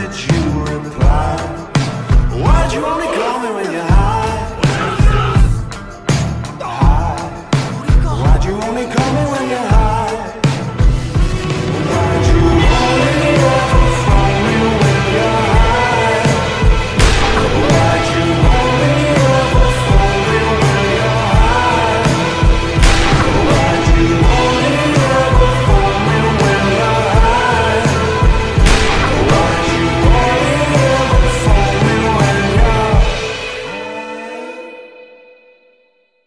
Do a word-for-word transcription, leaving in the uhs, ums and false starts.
did you reply? Why'd you only call me when you're high? High. Why'd you only call me when you're high?